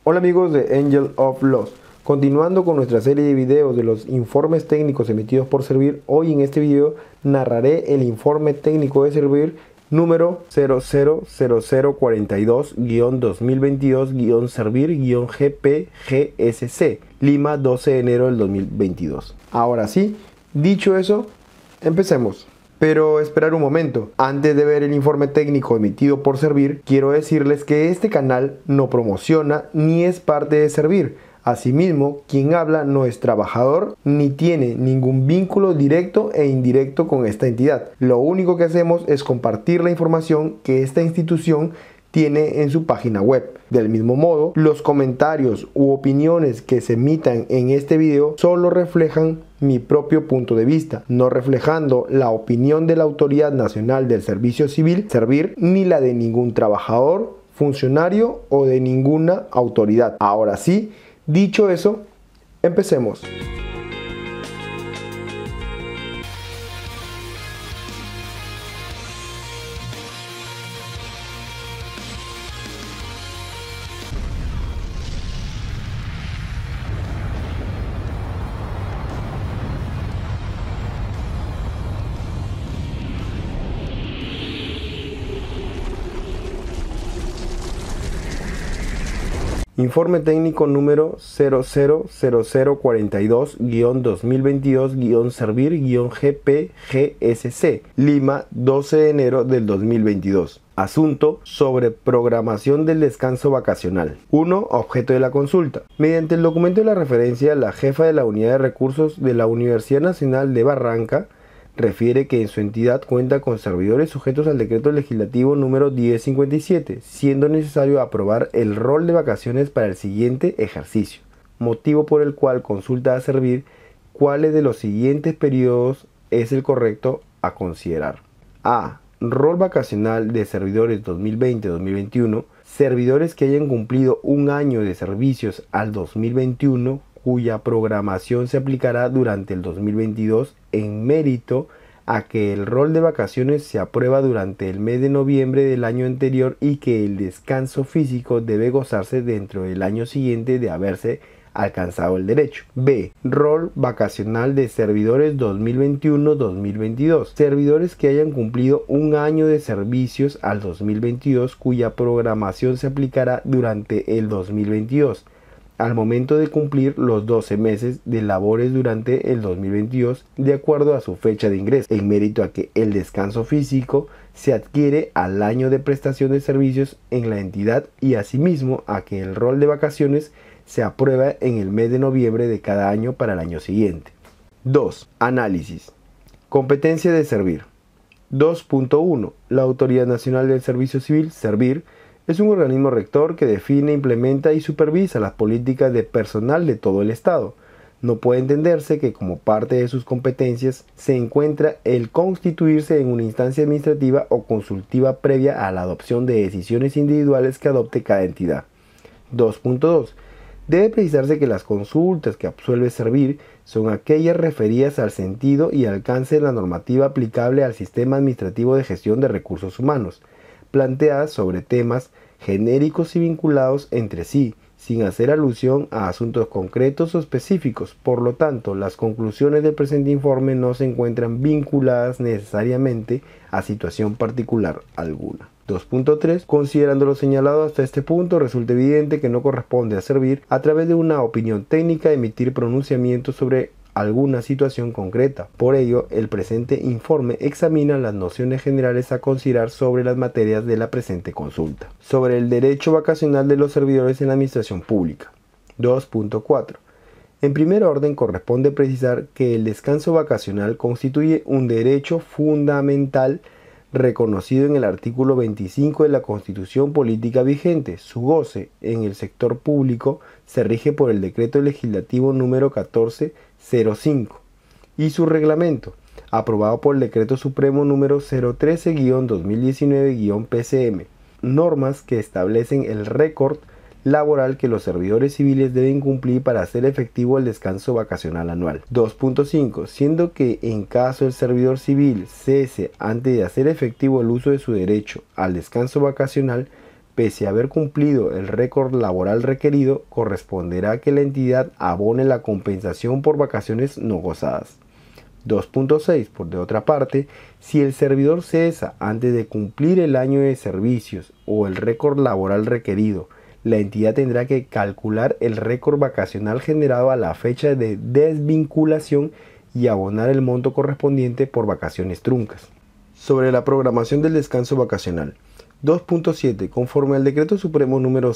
Hola amigos de Angel of Loss, continuando con nuestra serie de videos de los informes técnicos emitidos por Servir, hoy en este video narraré el informe técnico de Servir número 000042-2022-Servir-GPGSC, Lima, 12 de enero del 2022. Ahora sí, dicho eso, empecemos. Pero esperar un momento, antes de ver el informe técnico emitido por Servir, quiero decirles que este canal no promociona ni es parte de Servir. Asimismo, quien habla no es trabajador ni tiene ningún vínculo directo e indirecto con esta entidad. Lo único que hacemos es compartir la información que esta institución tiene en su página web. Del mismo modo, los comentarios u opiniones que se emitan en este video solo reflejan mi propio punto de vista, no reflejando la opinión de la Autoridad Nacional del Servicio Civil, Servir, ni la de ningún trabajador, funcionario o de ninguna autoridad. Ahora sí, dicho eso, empecemos. Informe técnico número 000042-2022-Servir-GPGSC, Lima, 12 de enero del 2022. Asunto sobre programación del descanso vacacional. 1. Objeto de la consulta. Mediante el documento de la referencia, la jefa de la Unidad de Recursos de la Universidad Nacional de Barranca refiere que en su entidad cuenta con servidores sujetos al decreto legislativo número 1057, siendo necesario aprobar el rol de vacaciones para el siguiente ejercicio, motivo por el cual consulta a Servir cuáles de los siguientes periodos es el correcto a considerar. A. Rol vacacional de servidores 2020-2021, servidores que hayan cumplido un año de servicios al 2021, cuya programación se aplicará durante el 2022 en mérito a que el rol de vacaciones se aprueba durante el mes de noviembre del año anterior y que el descanso físico debe gozarse dentro del año siguiente de haberse alcanzado el derecho. B. Rol vacacional de servidores 2021-2022. Servidores que hayan cumplido un año de servicios al 2022 cuya programación se aplicará durante el 2022. Al momento de cumplir los 12 meses de labores durante el 2022 de acuerdo a su fecha de ingreso, en mérito a que el descanso físico se adquiere al año de prestación de servicios en la entidad y asimismo a que el rol de vacaciones se aprueba en el mes de noviembre de cada año para el año siguiente. 2. Análisis. Competencia de Servir. 2.1. La Autoridad Nacional del Servicio Civil, Servir, es un organismo rector que define, implementa y supervisa las políticas de personal de todo el Estado. No puede entenderse que como parte de sus competencias se encuentra el constituirse en una instancia administrativa o consultiva previa a la adopción de decisiones individuales que adopte cada entidad. 2.2. Debe precisarse que las consultas que absuelve Servir son aquellas referidas al sentido y alcance de la normativa aplicable al sistema administrativo de gestión de recursos humanos, planteadas sobre temas genéricos y vinculados entre sí, sin hacer alusión a asuntos concretos o específicos. Por lo tanto, las conclusiones del presente informe no se encuentran vinculadas necesariamente a situación particular alguna. 2.3. Considerando lo señalado hasta este punto, resulta evidente que no corresponde a Servir, a través de una opinión técnica, emitir pronunciamientos sobre alguna situación concreta. Por ello, el presente informe examina las nociones generales a considerar sobre las materias de la presente consulta. Sobre el derecho vacacional de los servidores en la administración pública. 2.4. En primer orden, corresponde precisar que el descanso vacacional constituye un derecho fundamental reconocido en el artículo 25 de la Constitución Política vigente. Su goce en el sector público se rige por el decreto legislativo número 1405 y su reglamento, aprobado por el decreto supremo número 013-2019-PCM, normas que establecen el récord laboral que los servidores civiles deben cumplir para hacer efectivo el descanso vacacional anual. 2.5. Siendo que en caso el servidor civil cese antes de hacer efectivo el uso de su derecho al descanso vacacional, Pese a haber cumplido el récord laboral requerido, corresponderá que la entidad abone la compensación por vacaciones no gozadas. 2.6. Por de otra parte, si el servidor cesa antes de cumplir el año de servicios o el récord laboral requerido, la entidad tendrá que calcular el récord vacacional generado a la fecha de desvinculación y abonar el monto correspondiente por vacaciones truncas. Sobre la programación del descanso vacacional. 2.7. Conforme al Decreto Supremo número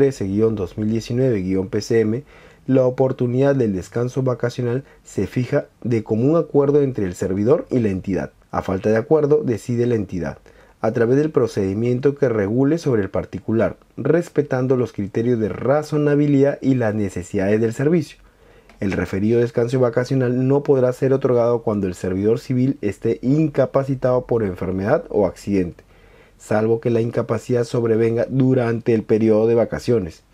013-2019-PCM, la oportunidad del descanso vacacional se fija de común acuerdo entre el servidor y la entidad. A falta de acuerdo, decide la entidad, a través del procedimiento que regule sobre el particular, respetando los criterios de razonabilidad y las necesidades del servicio. El referido descanso vacacional no podrá ser otorgado cuando el servidor civil esté incapacitado por enfermedad o accidente, salvo que la incapacidad sobrevenga durante el periodo de vacaciones.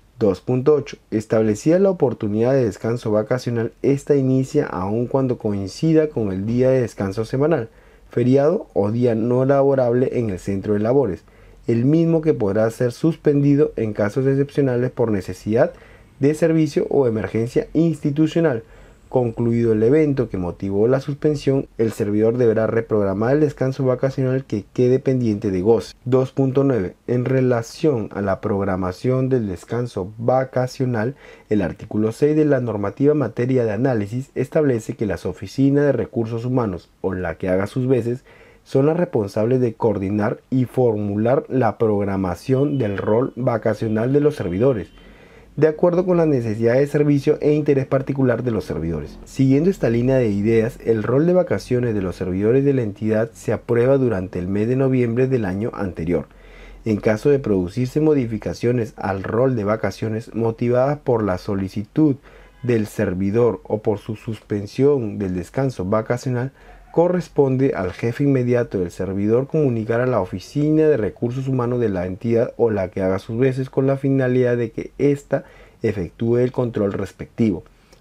2.8. Establecida la oportunidad de descanso vacacional, esta inicia aun cuando coincida con el día de descanso semanal, feriado o día no laborable en el centro de labores, el mismo que podrá ser suspendido en casos excepcionales por necesidad de servicio o emergencia institucional. Concluido el evento que motivó la suspensión, el servidor deberá reprogramar el descanso vacacional que quede pendiente de goce. 2.9. En relación a la programación del descanso vacacional, el artículo 6 de la normativa en materia de análisis establece que las oficinas de recursos humanos o la que haga sus veces son las responsables de coordinar y formular la programación del rol vacacional de los servidores, de acuerdo con las necesidades de servicio e interés particular de los servidores. Siguiendo esta línea de ideas, el rol de vacaciones de los servidores de la entidad se aprueba durante el mes de noviembre del año anterior. En caso de producirse modificaciones al rol de vacaciones motivadas por la solicitud del servidor o por su suspensión del descanso vacacional, corresponde al jefe inmediato del servidor comunicar a la oficina de recursos humanos de la entidad o la que haga sus veces con la finalidad de que ésta efectúe el control respectivo.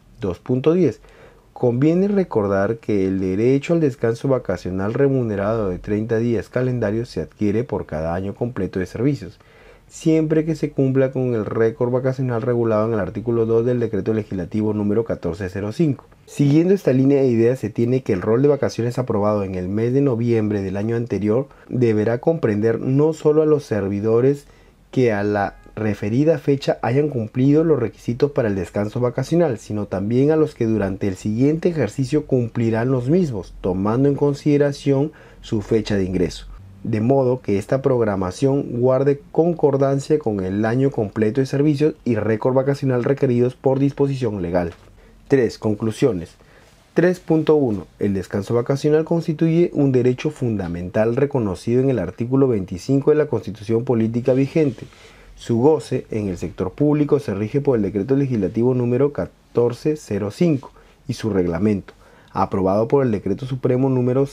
2.10. Conviene recordar que el derecho al descanso vacacional remunerado de 30 días calendarios se adquiere por cada año completo de servicios, siempre que se cumpla con el récord vacacional regulado en el artículo 2 del Decreto Legislativo número 1405. Siguiendo esta línea de ideas, se tiene que el rol de vacaciones aprobado en el mes de noviembre del año anterior deberá comprender no solo a los servidores que a la referida fecha hayan cumplido los requisitos para el descanso vacacional, sino también a los que durante el siguiente ejercicio cumplirán los mismos, tomando en consideración su fecha de ingreso, de modo que esta programación guarde concordancia con el año completo de servicios y récord vacacional requeridos por disposición legal. 3. Conclusiones. 3.1. El descanso vacacional constituye un derecho fundamental reconocido en el artículo 25 de la Constitución Política vigente. Su goce en el sector público se rige por el Decreto Legislativo número 1405 y su reglamento, aprobado por el Decreto Supremo número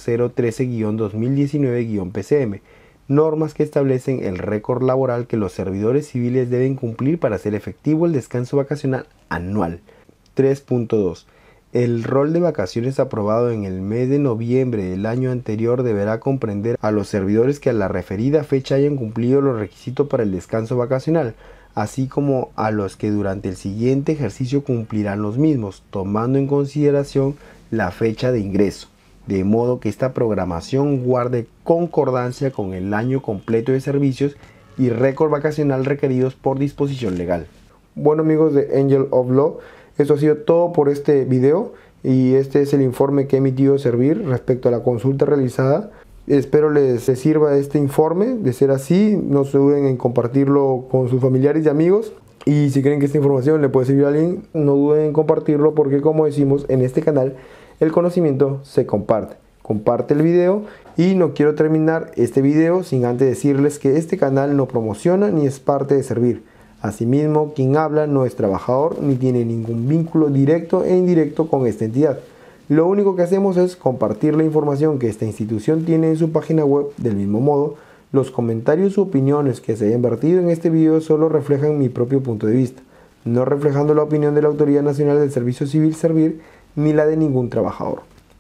013-2019-PCM, normas que establecen el récord laboral que los servidores civiles deben cumplir para hacer efectivo el descanso vacacional anual. 3.2. El rol de vacaciones aprobado en el mes de noviembre del año anterior deberá comprender a los servidores que a la referida fecha hayan cumplido los requisitos para el descanso vacacional, así como a los que durante el siguiente ejercicio cumplirán los mismos, tomando en consideración la fecha de ingreso, de modo que esta programación guarde concordancia con el año completo de servicios y récord vacacional requeridos por disposición legal. Bueno, amigos de Angel of Law, esto ha sido todo por este video y este es el informe que he emitido Servir respecto a la consulta realizada. Espero les sirva este informe. De ser así, no se duden en compartirlo con sus familiares y amigos. Y si creen que esta información le puede servir a alguien, no duden en compartirlo porque, como decimos en este canal, el conocimiento se comparte. Comparte el video y no quiero terminar este video sin antes decirles que este canal no promociona ni es parte de Servir. Asimismo, quien habla no es trabajador ni tiene ningún vínculo directo e indirecto con esta entidad. Lo único que hacemos es compartir la información que esta institución tiene en su página web. Del mismo modo, los comentarios u opiniones que se hayan vertido en este video solo reflejan mi propio punto de vista, no reflejando la opinión de la Autoridad Nacional del Servicio Civil Servir ni la de ningún trabajador.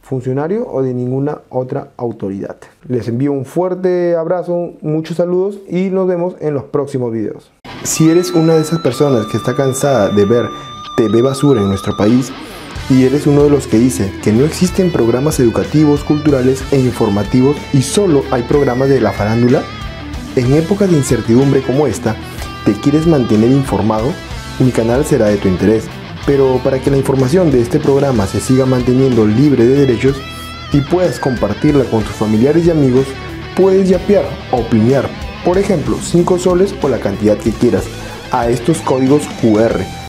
funcionario o de ninguna otra autoridad. Les envío un fuerte abrazo, muchos saludos y nos vemos en los próximos videos. Si eres una de esas personas que está cansada de ver TV basura en nuestro país y eres uno de los que dice que no existen programas educativos, culturales e informativos y solo hay programas de la farándula, en épocas de incertidumbre como esta, ¿te quieres mantener informado? Mi canal será de tu interés, pero para que la información de este programa se siga manteniendo libre de derechos y puedas compartirla con tus familiares y amigos, puedes yapear o piñar, por ejemplo, 5 soles o la cantidad que quieras, a estos códigos QR.